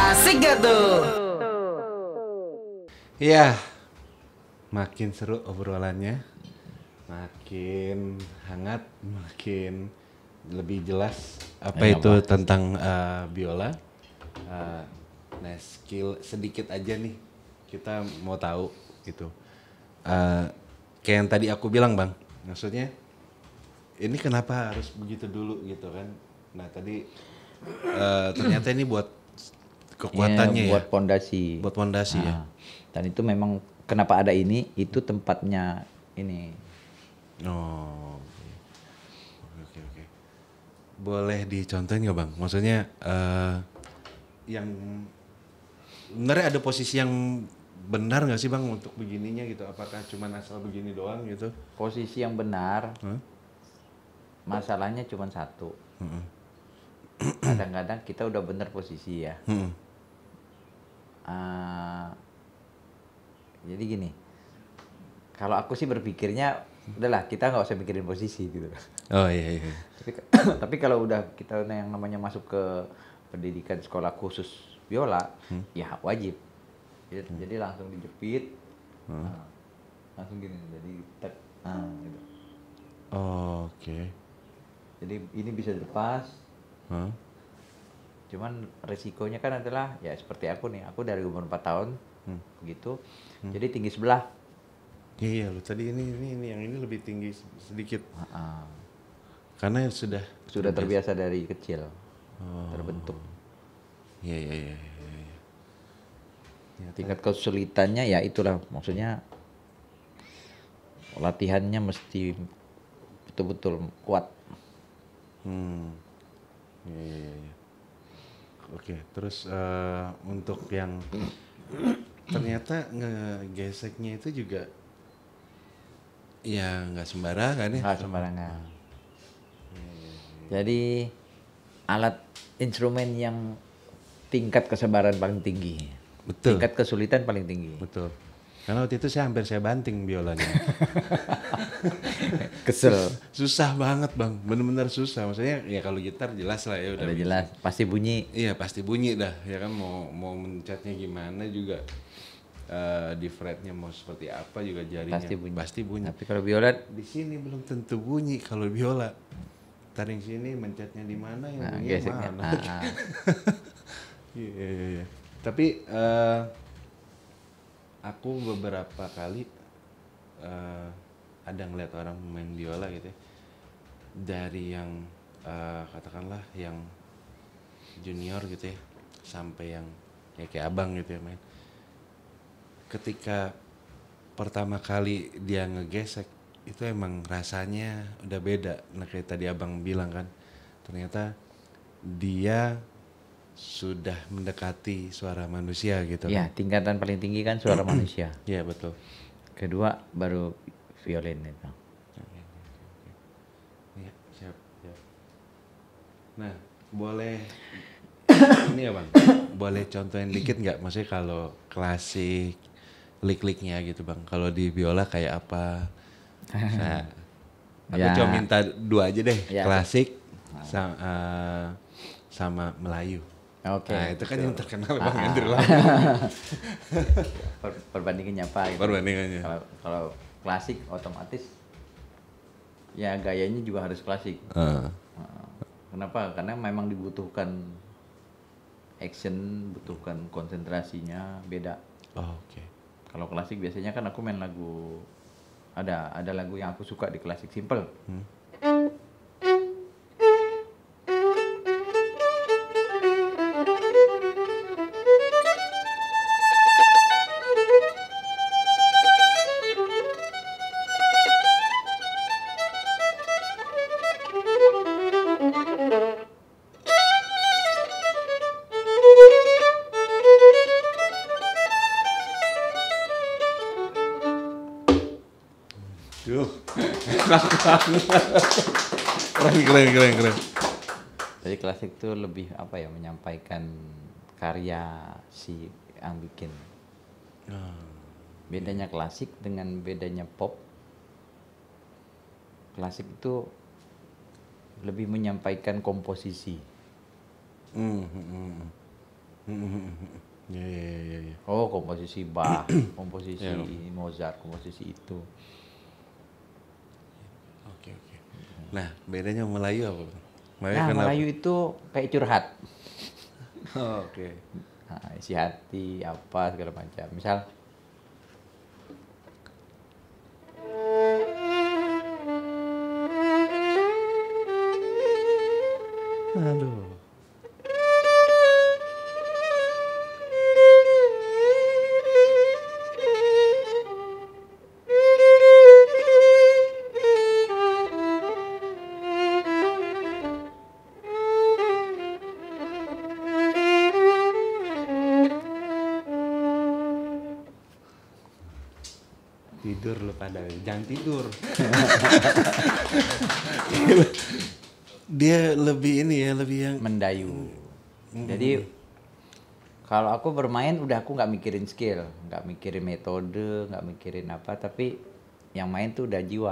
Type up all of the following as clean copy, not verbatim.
Asik gak tuh? Ya, makin seru obrolannya, makin hangat, makin lebih jelas apa itu tentang biola. Uh, nah, skill sedikit aja nih, kita mau tahu gitu. Kayak yang tadi aku bilang bang, maksudnya ini kenapa harus begitu dulu gitu kan? Nah tadi ternyata ini buat kekuatannya ya, buat pondasi. buat fondasi ya. Dan itu memang kenapa ada ini, itu tempatnya ini. Oh, oke. Boleh dicontohin nggak bang? Maksudnya yang sebenarnya ada posisi yang benar nggak sih bang untuk begininya gitu? Apakah cuma asal begini doang gitu? Posisi yang benar, masalahnya cuma satu. Kadang-kadang kita udah benar posisi ya. Jadi gini, kalau aku sih berpikirnya, udahlah kita nggak usah mikirin posisi gitu. Oh iya. Tapi kalau udah kita yang namanya masuk ke pendidikan sekolah khusus biola, ya wajib. Jadi langsung dijepit, langsung gini, jadi tek, gitu. Oh, oke. Jadi ini bisa dilepas. Cuman resikonya kan adalah ya seperti aku nih, aku dari umur 4 tahun begitu, jadi tinggi sebelah. Iya lo tadi ini yang ini lebih tinggi sedikit. Karena sudah Terbiasa dari kecil, terbentuk. Iya. Tingkat kesulitannya ya itulah, maksudnya latihannya mesti betul-betul kuat. Iya. Oke, terus untuk yang ternyata ngegeseknya itu juga ya nggak sembarangan ya. Nggak sembarangan. Jadi alat instrumen yang tingkat kesabaran paling tinggi. Betul. Tingkat kesulitan paling tinggi. Betul. Karena waktu itu saya banting biolanya. Kesel. Susah banget bang, bener-bener susah. Maksudnya ya kalau gitar jelas lah ya Udah jelas, pasti bunyi. Iya pasti bunyi dah, ya kan mau mencetnya gimana juga di fretnya mau seperti apa juga jarinya pasti bunyi. Tapi kalau biola di sini belum tentu bunyi kalau biola. Taring sini mencetnya di mana yang bunyi mana. Iya. Tapi aku beberapa kali ada ngeliat orang main biola gitu ya. Dari yang katakanlah yang junior gitu ya sampai yang ya kayak abang gitu ya main. Ketika pertama kali dia ngegesek itu emang rasanya udah beda. Nah kayak tadi abang bilang kan, ternyata dia sudah mendekati suara manusia gitu. ya, tingkatan paling tinggi kan suara manusia. Iya betul. Kedua baru violin itu. Ya, siap. Nah, boleh ini ya bang, boleh contohin dikit nggak? Maksudnya kalau klasik, lik-liknya gitu bang. Kalau di biola kayak apa? Nah, aku Ya. cuma minta 2 aja deh, Ya. klasik sama Melayu. Oke. Nah itu kan yang terkenal bang Andrew lah. Perbandingannya apa gitu. Perbandingannya. Kalau klasik otomatis ya gayanya juga harus klasik. Kenapa? Karena memang dibutuhkan action, butuhkan konsentrasinya beda. Oh, oke. Kalau klasik biasanya kan aku main lagu, ada lagu yang aku suka di klasik simple. Keren. Jadi klasik itu lebih apa ya, menyampaikan karya si yang bikin. Bedanya klasik dengan bedanya pop, klasik itu lebih menyampaikan komposisi. Ya, ya, ya, ya. Oh, komposisi Bach, komposisi Ya. Mozart, komposisi itu. Oke, oke. Nah, bedanya Melayu apa, Bang? Nah, Melayu itu kayak curhat. Oh, oke. Nah, isi hati, apa segala macam. Misal, Aduh. Tidur lu pada, jangan tidur. Dia lebih ini ya, lebih yang mendayu. Jadi kalau aku bermain udah aku nggak mikirin skill, nggak mikirin metode, nggak mikirin apa, tapi yang main tuh udah jiwa.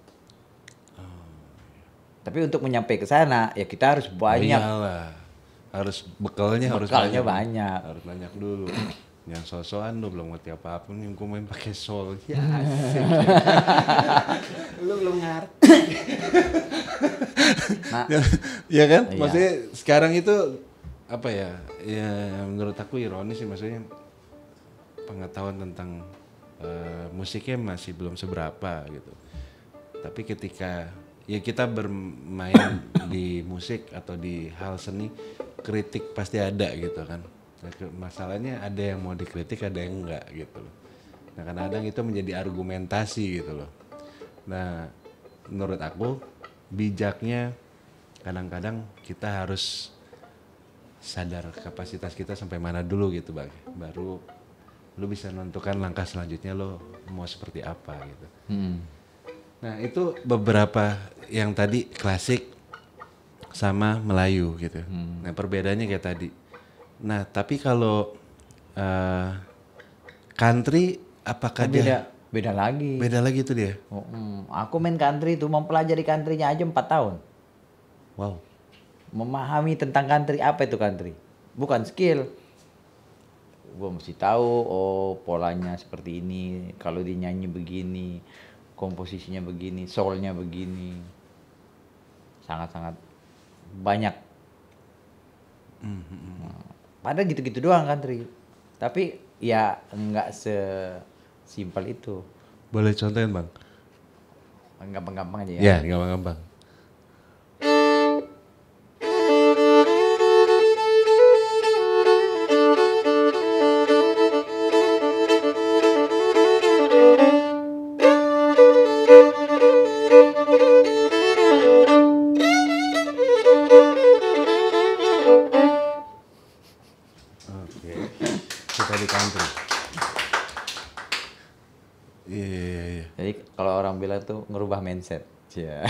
Tapi untuk menyampai ke sana ya kita harus banyak. iyalah. Harus bekalnya Bekalnya harus banyak. Harus banyak dulu. Yang sosokan lu belum ngerti apa-apa nih, gua main pakai sol. Ya asik. Lu belum ngerti. Nah, Ya kan? iya. Maksudnya sekarang itu apa ya? Ya menurut aku ironis sih, maksudnya pengetahuan tentang musiknya masih belum seberapa gitu. Tapi ketika ya kita bermain di musik atau di hal seni, kritik pasti ada gitu kan. Nah, masalahnya ada yang mau dikritik, ada yang enggak gitu loh. Nah, kadang-kadang itu menjadi argumentasi gitu loh. Nah, menurut aku bijaknya kadang-kadang kita harus sadar kapasitas kita sampai mana dulu gitu, Bang. Baru lu bisa menentukan langkah selanjutnya lo mau seperti apa gitu. Nah, itu beberapa yang tadi klasik sama Melayu gitu. Nah, perbedaannya kayak tadi. Nah, tapi kalau country apakah dia beda lagi. beda lagi tuh dia? Oh, aku main country itu mempelajari countrynya aja 4 tahun. Wow. Memahami tentang country, apa itu country? Bukan skill. Gue mesti tahu, oh polanya seperti ini, kalau dinyanyi begini, komposisinya begini, soulnya begini. Sangat-sangat banyak. Padahal gitu-gitu doang country. Tapi ya nggak sesimpel itu. Boleh contohin, Bang? Gampang-gampang aja ya. Ya, gampang-gampang. Oke. Kita di country. Iya, iya, iya. Jadi kalau orang bilang tuh ngerubah mindset. Cia.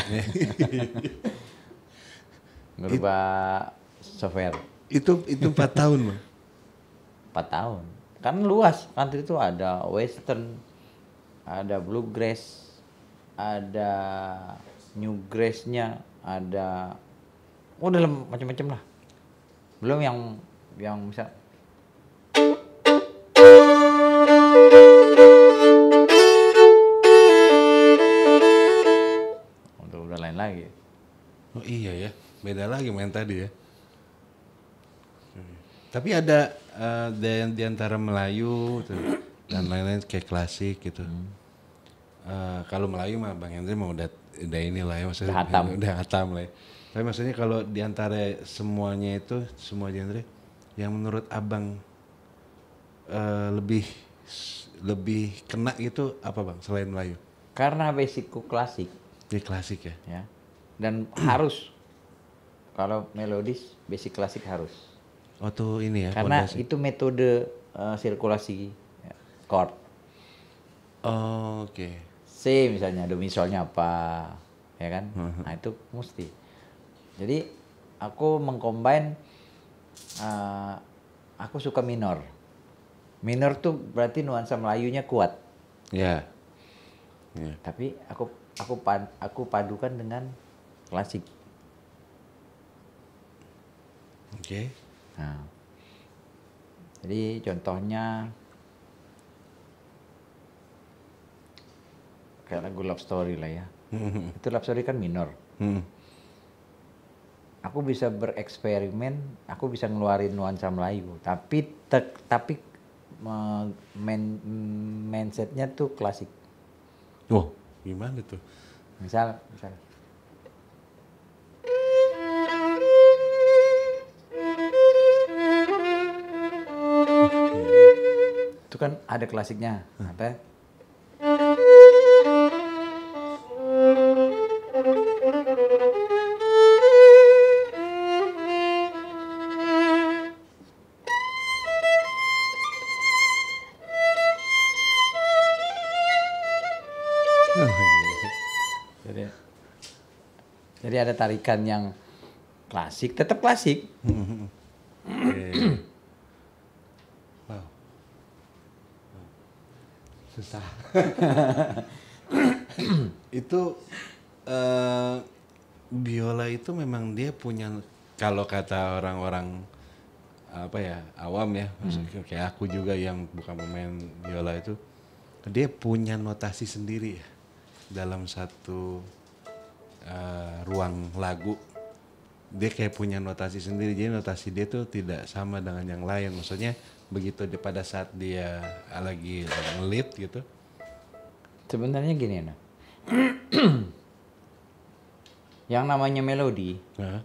Ngerubah software. Itu 4 tahun, Bang. 4 tahun. Kan luas. Country itu ada western, ada bluegrass, ada newgrass-nya, ada dalam macam-macam lah. Belum yang misal udah lain lagi. Oh iya ya, beda lagi main tadi ya. Tapi ada di antara Melayu tuh, dan lain-lain kayak klasik gitu. Kalau Melayu mah Bang Hendri mah udah inilah ya, maksudnya udah hatam lah ya. Tapi maksudnya kalau di antara semuanya itu, semua genre, yang menurut Abang lebih kena gitu apa Bang selain Melayu? Karena basicku klasik Di klasik ya. ya. Dan harus kalau melodis basic klasik harus. Oh tuh ini ya. Karena fondasi. itu metode sirkulasi ya, chord. Oh, oke. C misalnya, do misalnya apa, ya kan? Nah itu mesti. Jadi aku mengcombine, aku suka minor. Minor tuh berarti nuansa Melayunya kuat. Ya. Yeah. Tapi aku padukan dengan klasik. Oke. Nah, Jadi contohnya kayak lagu Love Story lah ya. Itu Love Story kan minor. Aku bisa bereksperimen, aku bisa ngeluarin nuansa Melayu, tapi mindsetnya tuh klasik. Oh, gimana tuh? Misal itu kan ada klasiknya, apa? Oh, iya. Jadi ada tarikan yang klasik, tetap klasik. Oke. Wow. Susah. Itu biola itu memang dia punya, kalau kata orang-orang apa ya, awam ya, maksudnya kayak aku juga yang bukan pemain biola itu, dia punya notasi sendiri ya dalam satu ruang lagu. Dia kayak punya notasi sendiri, jadi notasi dia tuh tidak sama dengan yang lain. Maksudnya begitu pada saat dia lagi nge-lead gitu. Sebenarnya gini, nah. Yang namanya melodi,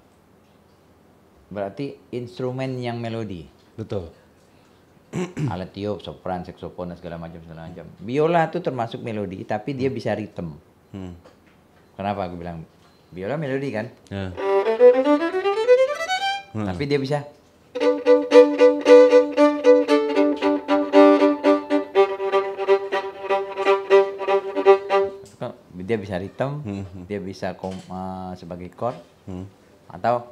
berarti instrumen yang melodi. Betul. Alat tiup, sopran, saksofon, dan segala macam. Biola itu termasuk melodi, tapi dia bisa ritme. Kenapa aku bilang biola melodi kan? Tapi dia bisa. Dia bisa ritme, dia bisa sebagai chord, atau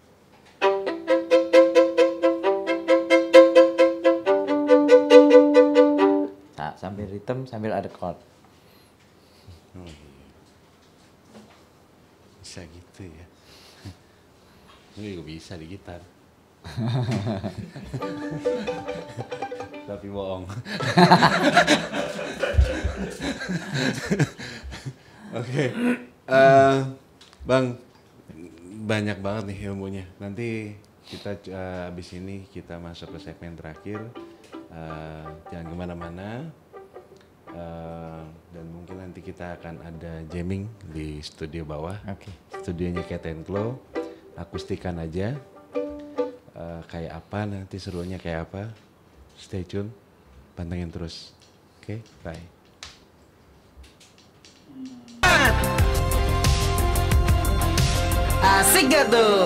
sambil ritme sambil ada chord. Oh, iya. Bisa gitu ya. Ini juga bisa di gitar. Tapi bohong. Oke. Bang, banyak banget nih ilmunya. Nanti kita abis ini kita masuk ke segmen terakhir. Jangan kemana-mana. Dan mungkin nanti kita akan ada jamming di studio bawah. Studionya Cat and Claw, akustikan aja. Kayak apa nanti, serunya kayak apa, stay tune, pantengin terus. Oke, bye. Asik gak tuh?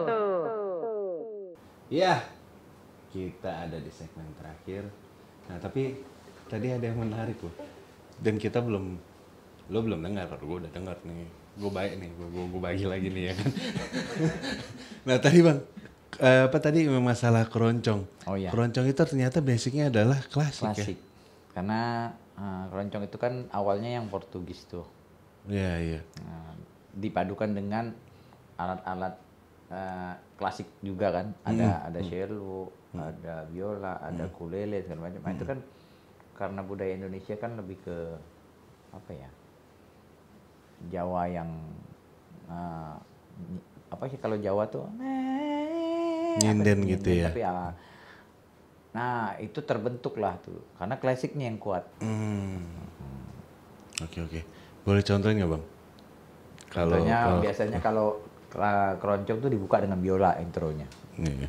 Ya, kita ada di segmen terakhir. Nah, tapi tadi ada yang menarik loh. Dan kita lo belum dengar, gue udah dengar nih. Gue baik nih, gue bagi lagi nih ya kan. Nah tadi bang, apa tadi masalah keroncong. Oh iya. Keroncong itu ternyata basicnya adalah klasik ya? Karena keroncong itu kan awalnya yang Portugis tuh. Iya. Dipadukan dengan alat-alat klasik juga kan. Ada cello, ada biola, ada ukulele segala macam. Itu kan karena budaya Indonesia kan lebih ke apa ya, Jawa yang apa sih kalau Jawa tuh nyinden gitu ya. Tapi nah itu terbentuk lah tuh karena klasiknya yang kuat. Oke. Boleh contohin nggak bang? Contohnya biasanya kalau keroncong tuh dibuka dengan biola intronya. Iya.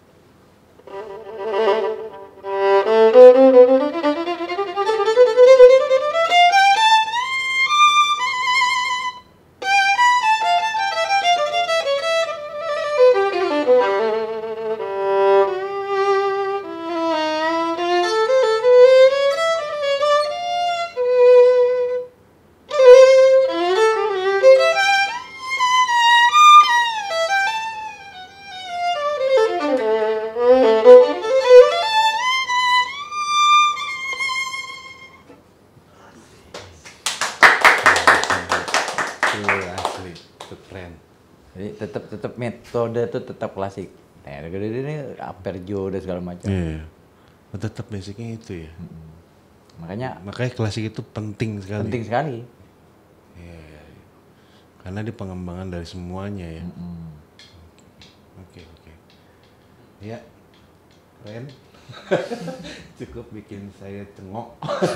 Asli, itu keren. Jadi tetap metode itu tetap klasik. Nah, ini arpeggio dan segala macam. Iya. Tetap basicnya itu ya. Makanya Klasik itu penting sekali. penting sekali. Iya. Karena di pengembangan dari semuanya ya. Oke. Ya, keren. Cukup bikin saya cengok.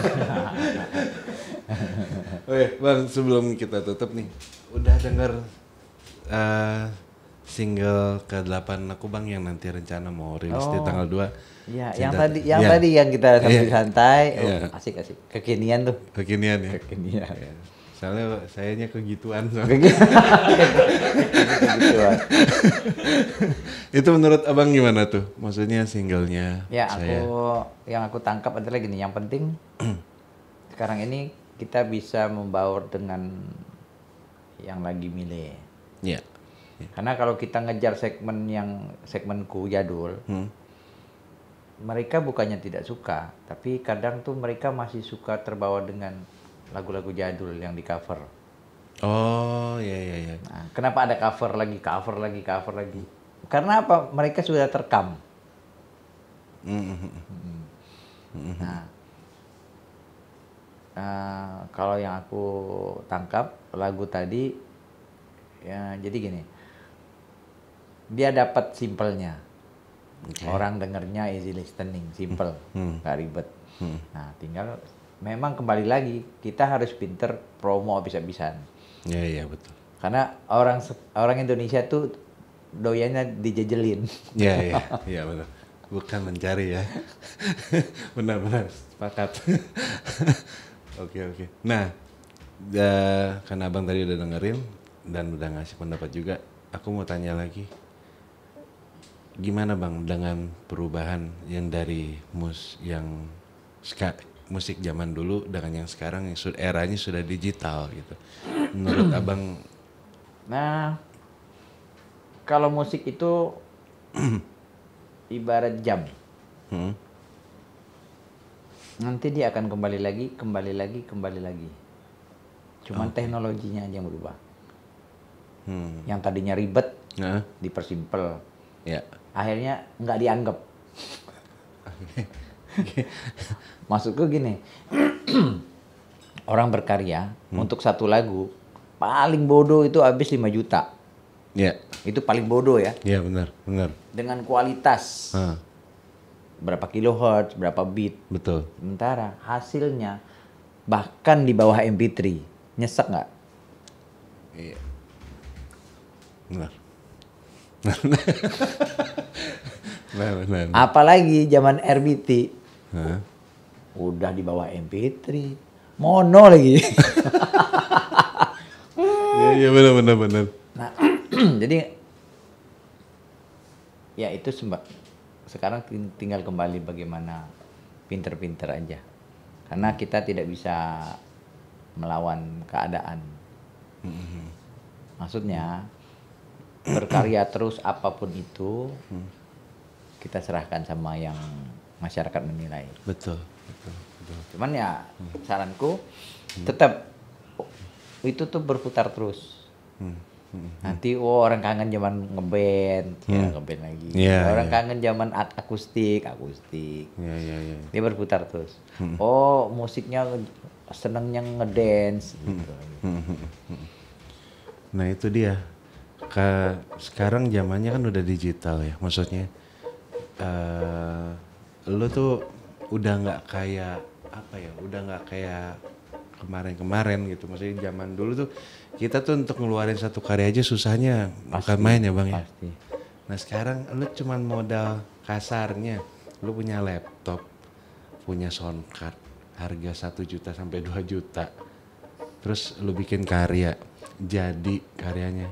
Oke, Bang, sebelum kita tutup nih, udah denger single ke-8 aku Bang yang nanti rencana mau rilis di tanggal 2. Iya, yang tadi yang kita sambil santai, asik. Kekinian tuh. Kekinian ya. Kekinian. Ya. Soalnya sayanya kegituan. Kegituan. Itu menurut Abang gimana tuh? Maksudnya singlenya? Ya, yang aku tangkap adalah gini, yang penting sekarang ini kita bisa membaur dengan yang lagi milih. Iya. Karena kalau kita ngejar segmenku jadul, mereka bukannya tidak suka, tapi kadang tuh mereka masih suka terbawa dengan lagu-lagu jadul yang di cover. Oh, iya. Nah, kenapa ada cover lagi? Karena apa? Mereka sudah terekam. Kalau yang aku tangkap lagu tadi, ya jadi gini, dia dapat simpelnya. Orang dengernya easy listening, simple, nggak ribet. Nah, tinggal memang kembali lagi kita harus pinter promo habis-habisan. Iya betul. Karena orang Indonesia tuh doyannya dijejelin. Iya betul. Bukan mencari ya. Benar sepakat. Oke. Nah, karena Abang tadi udah dengerin dan udah ngasih pendapat juga, aku mau tanya lagi. Gimana Bang dengan perubahan yang dari musik zaman dulu dengan yang sekarang yang eranya sudah digital gitu. Menurut Abang? Nah, kalau musik itu ibarat jam. Nanti dia akan kembali lagi. Cuman teknologinya aja yang berubah. Yang tadinya ribet, dipersimpel. Ya. Akhirnya nggak dianggap. Maksudku gini, orang berkarya untuk satu lagu paling bodoh itu habis 5 juta. Ya. Itu paling bodoh ya. Iya benar. Dengan kualitas berapa kilohertz, berapa beat. Betul. Sementara hasilnya bahkan di bawah MP3. Nyesek nggak? Iya. Benar. Benar. Apalagi zaman RBT. Udah di bawah MP3. Mono lagi. Iya benar. Nah, jadi ya itu sekarang tinggal kembali bagaimana pinter-pinter aja. Karena kita tidak bisa melawan keadaan. Maksudnya berkarya terus apapun itu kita serahkan sama yang masyarakat menilai. Betul. Cuman ya saranku tetap itu tuh berputar terus. Nanti orang kangen zaman ngeband, ngeband lagi. Orang kangen zaman akustik. Iya. Dia berputar terus. Oh, musiknya senengnya ngedance gitu. Nah, itu dia. Sekarang zamannya kan udah digital ya. Maksudnya lu tuh udah nggak kayak kemarin gitu. Maksudnya zaman dulu tuh kita tuh untuk ngeluarin satu karya aja susahnya bukan main ya Bang ya. Pasti. Nah sekarang lu cuman modal kasarnya, lu punya laptop, punya sound card, harga 1 juta sampai 2 juta. Terus lu bikin karya, jadi karyanya.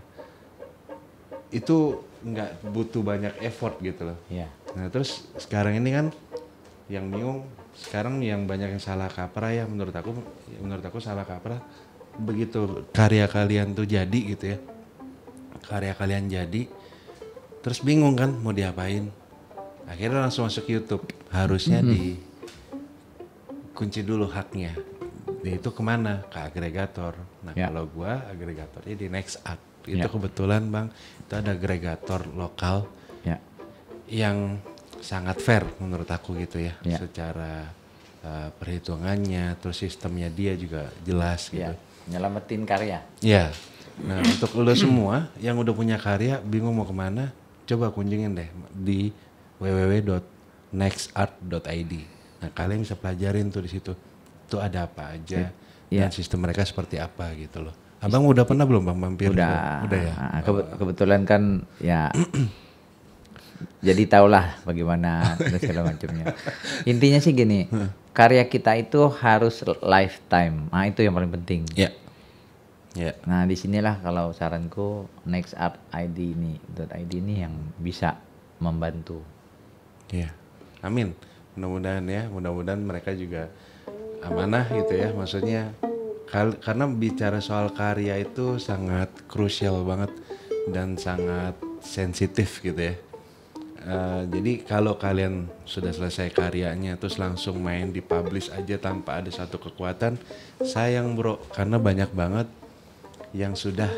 Itu nggak butuh banyak effort gitu loh. Iya. Nah terus sekarang ini kan yang bingung, sekarang yang banyak yang salah kaprah ya menurut aku salah kaprah. Begitu karya kalian tuh jadi gitu ya, karya kalian jadi terus bingung kan mau diapain, akhirnya langsung masuk YouTube. Harusnya dikunci dulu haknya, itu kemana, ke agregator. Nah kalau gua agregatornya di NextArt itu kebetulan Bang, itu ada agregator lokal yang sangat fair menurut aku gitu ya, Ya. secara perhitungannya, terus sistemnya dia juga jelas gitu. Ya, nyelamatin karya. Ya, nah untuk lo semua yang udah punya karya bingung mau kemana, coba kunjungin deh di www.nextart.id. Nah kalian bisa pelajarin tuh di situ, tuh ada apa aja dan sistem mereka seperti apa gitu loh. Abang udah pernah belum bang mampir? Udah ya. Kebetulan kan ya jadi tahulah bagaimana dan segala macamnya. Intinya sih gini, karya kita itu harus lifetime. Nah itu yang paling penting. Ya. Ya. Nah disinilah kalau saranku Next Art ID ini yang bisa membantu. Ya, amin. Mudah-mudahan mereka juga amanah gitu ya. Maksudnya karena bicara soal karya itu sangat krusial banget dan sangat sensitif gitu ya. Jadi kalau kalian sudah selesai karyanya terus langsung main di publish aja tanpa ada satu kekuatan, sayang bro, karena banyak banget yang sudah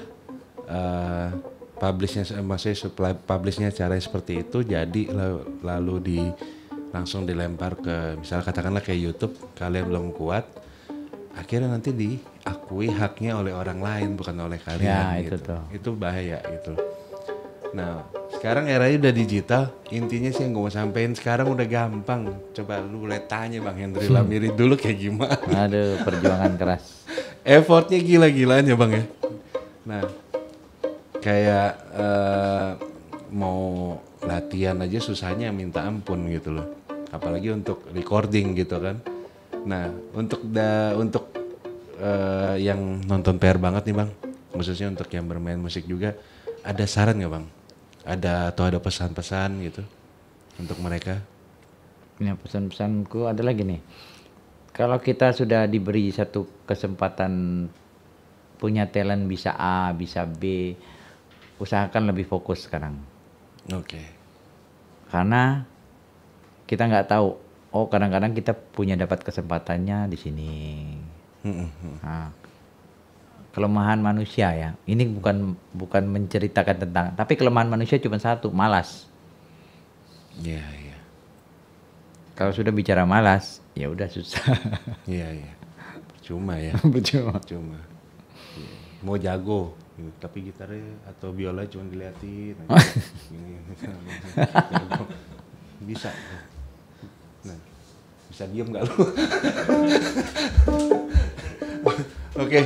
publishnya cara seperti itu, jadi lalu langsung dilempar ke misalnya katakanlah kayak YouTube, kalian belum kuat, akhirnya nanti diakui haknya oleh orang lain bukan oleh kalian Ya, gitu. itu Itu bahaya gitu. Nah sekarang eranya udah digital, intinya sih yang gue mau sampein sekarang udah gampang. Coba lu boleh tanya Bang Hendri Lamiri dulu kayak gimana. Aduh, perjuangan keras. Effortnya gila-gilaan ya Bang ya. Nah kayak mau latihan aja susahnya minta ampun gitu loh. Apalagi untuk recording gitu kan. Nah untuk yang nonton PR banget nih Bang, khususnya untuk yang bermain musik juga, ada saran nggak Bang? Atau ada pesan-pesan gitu untuk mereka? Ya, pesan-pesanku adalah gini, kalau kita sudah diberi satu kesempatan punya talent bisa A, bisa B, usahakan lebih fokus sekarang. Oke. Karena kita nggak tahu, oh kadang-kadang kita punya dapat kesempatannya di sini. Nah, kelemahan manusia ya, ini bukan menceritakan tentang, tapi kelemahan manusia cuma satu, malas. Iya, iya. Kalau sudah bicara malas, ya udah susah. Iya, iya. Percuma ya. Percuma. Mau jago, tapi gitarnya atau biola cuma diliatin aja. Jago. Bisa. Nah, bisa diem nggak lu? Oke.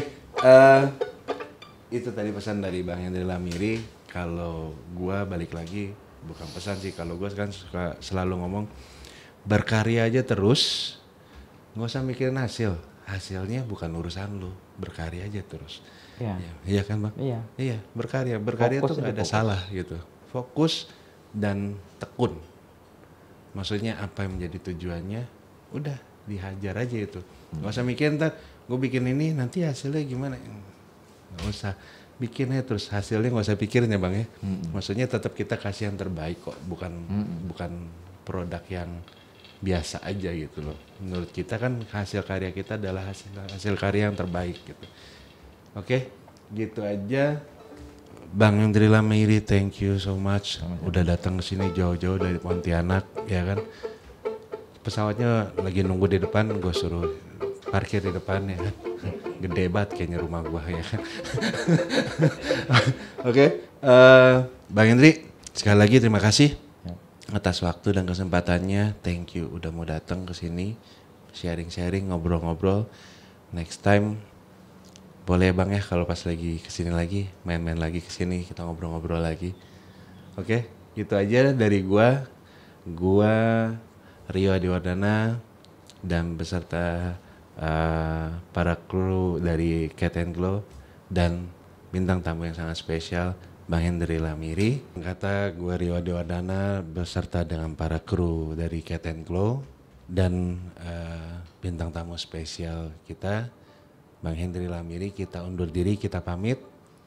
Itu tadi pesan dari Bang Hendri Lamiri. Kalau gua balik lagi, bukan pesan sih, kalau gua kan suka selalu ngomong berkarya aja terus, nggak usah mikirin hasilnya bukan urusan lu, berkarya aja terus. Iya. Iya kan Bang? Iya, berkarya tuh nggak ada salah gitu, fokus dan tekun. Maksudnya apa yang menjadi tujuannya, udah dihajar aja itu, nggak usah mikirin ntar gue bikin ini nanti hasilnya gimana, nggak usah bikinnya terus hasilnya nggak usah pikirin ya Bang ya. Maksudnya tetap kita kasih yang terbaik kok, bukan produk yang biasa aja gitu loh. Menurut kita kan hasil karya kita adalah hasil karya yang terbaik gitu. Oke, gitu aja. Bang Hendri Lamiri, thank you so much. Udah datang ke sini jauh-jauh dari Pontianak, ya kan. Pesawatnya lagi nunggu di depan, gue suruh parkir di depan ya kan. Gede banget kayaknya rumah gue ya kan. Oke, Bang Hendri, sekali lagi terima kasih atas waktu dan kesempatannya. Thank you udah mau datang ke sini, sharing-sharing, ngobrol-ngobrol. Next time boleh Bang ya kalau pas lagi kesini lagi, main-main lagi kesini, kita ngobrol-ngobrol lagi. Oke, gitu aja dari gua Rio Adiwardana dan beserta para kru dari Cat and Glow dan bintang tamu yang sangat spesial Bang Hendri Lamiri. Kata gue Rio Adiwardana beserta dengan para kru dari Cat and Glow dan bintang tamu spesial kita Bang Hendri Lamiri, kita undur diri, kita pamit.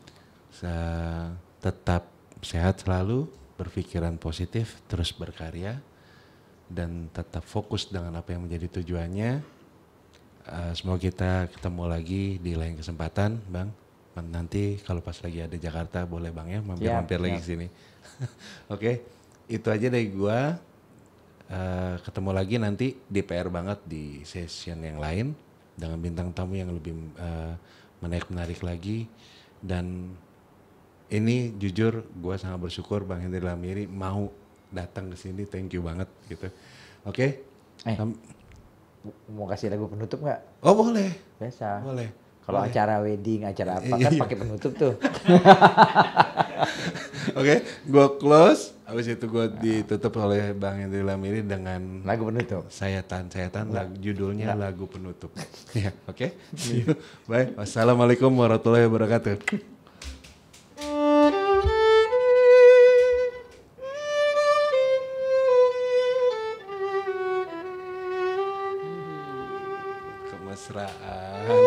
Tetap sehat selalu, berpikiran positif, terus berkarya dan tetap fokus dengan apa yang menjadi tujuannya. Semoga kita ketemu lagi di lain kesempatan, Bang. Nanti kalau pas lagi ada Jakarta boleh Bang ya mampir-mampir lagi sini. Oke, itu aja dari gua. ketemu lagi nanti di PR banget di session yang lain dengan bintang tamu yang lebih menarik lagi. Dan ini jujur gue sangat bersyukur Bang Henry Lamiri mau datang ke sini, thank you banget gitu. Oke. Mau kasih lagu penutup nggak? Oh boleh. Biasa. Boleh. Kalau boleh. acara wedding, acara apa kan pakai penutup tuh. Oke, gue close. Habis itu gue ditutup oleh Bang Henry Lamiri dengan Lagu penutup. Sayatan, judulnya lagu penutup. Ya, oke. See you. Bye. Wassalamualaikum warahmatullahi wabarakatuh. Kemesraan.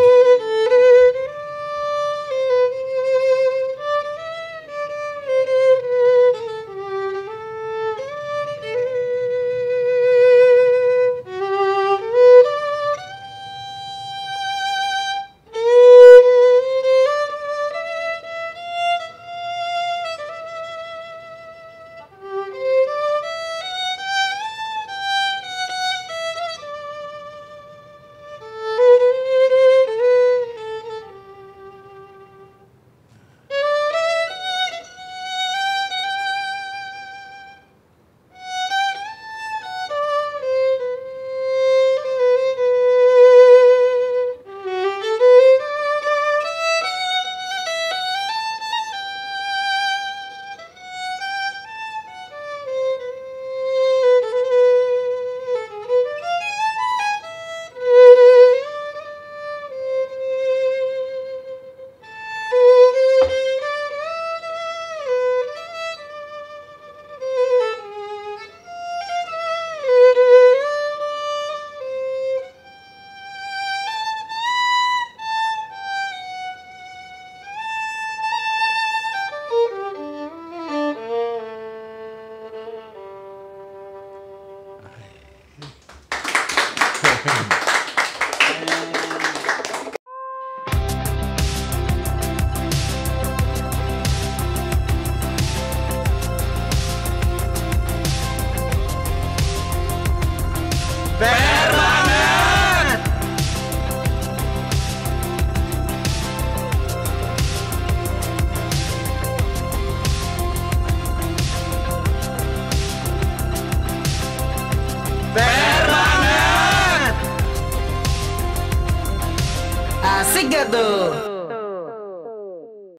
Asik gak tuh?